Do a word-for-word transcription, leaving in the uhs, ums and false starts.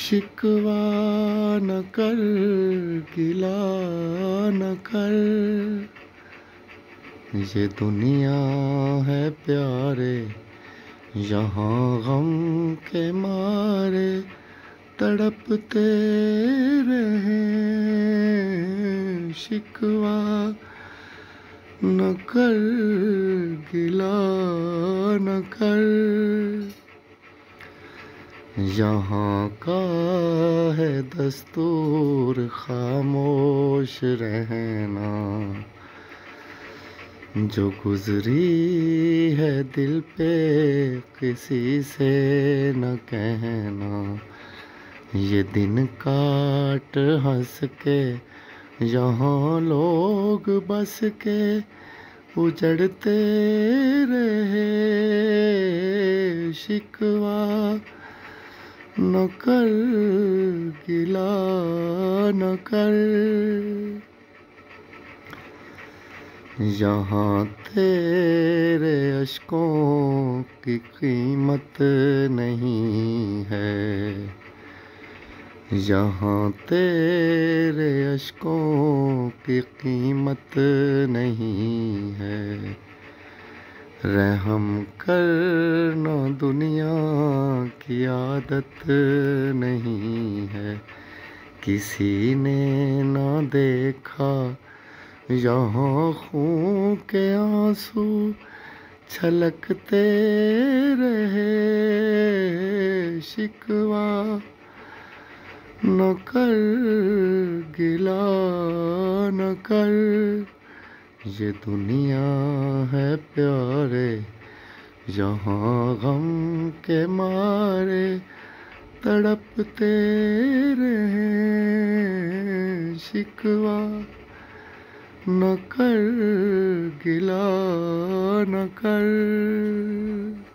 شکوہ نہ کر گلہ نہ کر، یہ دنیا ہے پیارے یہاں غم کے مارے تڑپتے رہیں۔ شکوہ نہ کر گلہ نہ کر، یہاں کا ہے دستور خاموش رہنا، جو گزری ہے دل پہ کسی سے نہ کہنا۔ یہ دن کاٹ ہنس کے یہاں لوگ بس کے اجڑتے رہے۔ شکوہ نہ کر گلہ نہ کر، یہاں تیرے اشکوں کی قیمت نہیں ہے، یہاں تیرے اشکوں کی قیمت نہیں ہے۔ رحم کرنا دنیا کی عادت نہیں ہے، کسی نے نہ دیکھا یہاں خون کے آنسو چھلکتے رہے۔ شکوہ نہ کر گلہ نہ کر، یہ دنیا ہے پیارے یہاں غم کے مارے تڑپتے رہیں۔ شکوہ نہ کر گلہ نہ کر۔